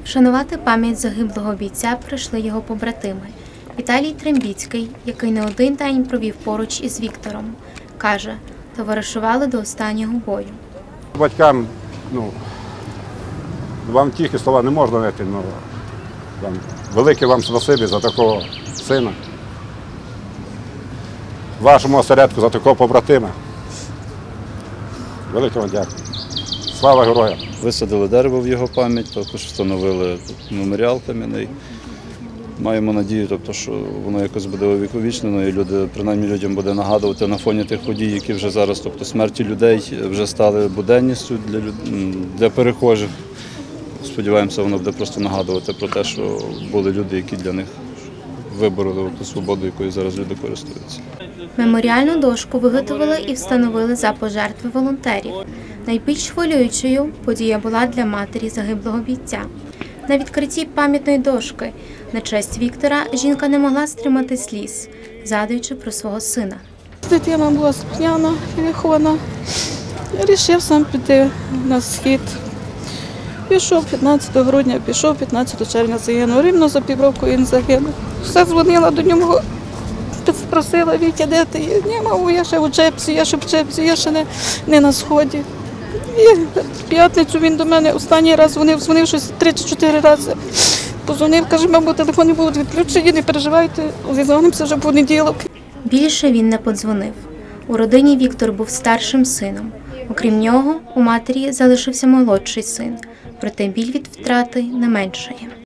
Вшанувати пам'ять загиблого бійця прийшли його побратими. Віталій Трембіцький, який не один день провів поруч із Віктором, каже, товаришували до останнього бою. Батькам, вам тільки слова не можна знайти, велике вам спасибі за такого сина, вашому осередку за такого побратима. Велике вам дякую. Слава героям! Висадили дерево в його пам'ять, також встановили меморіал кам'яний. Маємо надію, що воно якось буде увіковічнено і принаймні людям буде нагадувати на фоні тих подій, які вже зараз, смерті людей вже стали буденністю для перехожих. Сподіваємося, воно буде просто нагадувати про те, що були люди, які для них вибороли ту свободу, якою зараз люди користуються. Меморіальну дошку виготовили і встановили за пожертви волонтерів. Найбільш хвилюючою подія була для матері загиблого бійця. На відкритті пам'ятної дошки на честь Віктора жінка не могла стримати сліз, згадуючи про свого сина. Дитина була сп'яна, вихована. Рішив сам піти на схід. Пішов 15 грудня, пішов 15 червня загинув. Рівно за півроку він загинув. Все дзвонила до нього, спросила: Вітя, де ти є? Ні, маму, я ще в Чепці, я ще не на сході. І в п'ятницю він до мене останній раз дзвонив щось 3 чи 4 рази. Позвонив, каже: мамо, телефони будуть відключені, не переживайте, зізвонимося вже в понеділок. Більше він не подзвонив. У родині Віктор був старшим сином. Окрім нього, у матері залишився молодший син. Проте біль від втрати не меншає.